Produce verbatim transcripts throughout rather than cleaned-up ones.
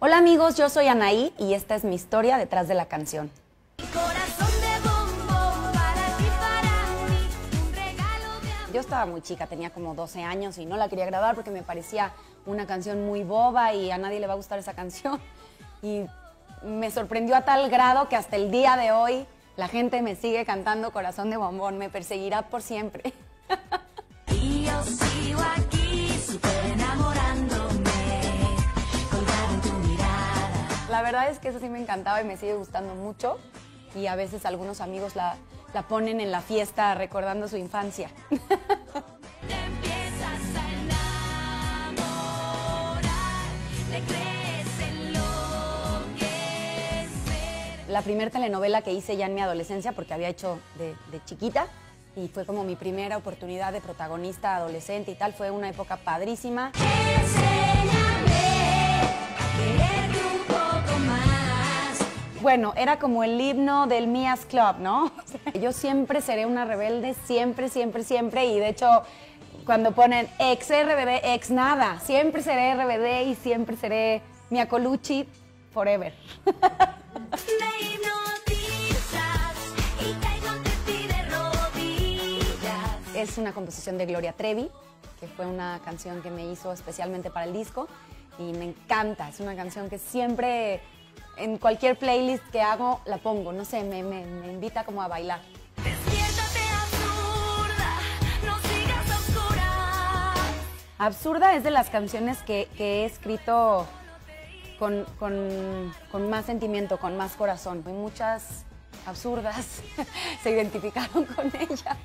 Hola amigos, yo soy Anaí y esta es mi historia detrás de la canción. Yo estaba muy chica, tenía como doce años y no la quería grabar porque me parecía una canción muy boba y a nadie le va a gustar esa canción. Y me sorprendió a tal grado que hasta el día de hoy la gente me sigue cantando Corazón de Bombón, me perseguirá por siempre. Y yo sigo aquí, súper enamorándome, colgada en tu mirada. La verdad es que eso sí me encantaba y me sigue gustando mucho. Y a veces algunos amigos la, la ponen en la fiesta recordando su infancia. Te empiezas a enamorar, te crees enloquecer. La primera telenovela que hice ya en mi adolescencia, porque había hecho de, de chiquita, y fue como mi primera oportunidad de protagonista adolescente y tal, fue una época padrísima. Enséñame a quererte un poco más. Bueno, era como el himno del Mia's Club, ¿no? O sea, yo siempre seré una rebelde, siempre, siempre, siempre, y de hecho, cuando ponen ex R B D, ex nada, siempre seré R B D y siempre seré Mia Colucci forever. Me hipnotizas y caigo ante ti de rodillas. Es una composición de Gloria Trevi, que fue una canción que me hizo especialmente para el disco y me encanta. Es una canción que siempre, en cualquier playlist que hago, la pongo. No sé, me, me, me invita como a bailar. Despiértate absurda, no sigas a oscuras. Absurda es de las canciones que, que he escrito con, con, con más sentimiento, con más corazón. Hay muchas absurdas se identificaron con ella.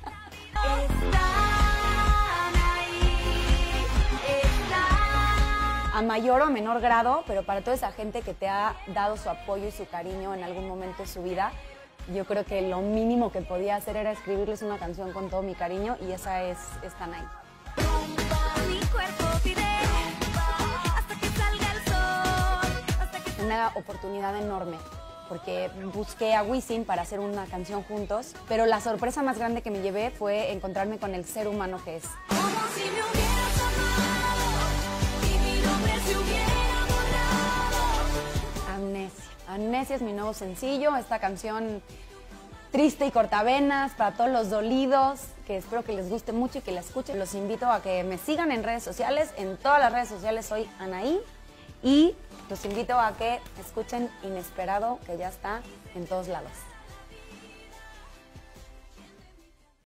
Están ahí, están. A mayor o menor grado, pero para toda esa gente que te ha dado su apoyo y su cariño en algún momento de su vida, yo creo que lo mínimo que podía hacer era escribirles una canción con todo mi cariño y esa es Están ahí. Mi cuerpo pide hasta que salga el sol, hasta que... Una oportunidad enorme, porque busqué a Wisin para hacer una canción juntos, pero la sorpresa más grande que me llevé fue encontrarme con el ser humano que es. Como si me hubieras amado y mi nombre se hubiera borrado. Amnesia. Amnesia es mi nuevo sencillo, esta canción triste y cortavenas para todos los dolidos, que espero que les guste mucho y que la escuchen. Los invito a que me sigan en redes sociales, en todas las redes sociales soy Anaí, y los invito a que escuchen Inesperado, que ya está en todos lados.